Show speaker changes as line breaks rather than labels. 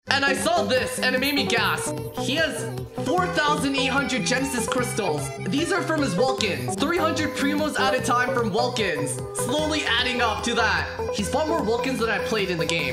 And I saw this, and it made me gasp. He has 4,800 Genesis crystals. These are from his Vulcans. 300 Primos at a time from Vulcans. Slowly adding up to that. He's fought more Vulcans than I played in the game.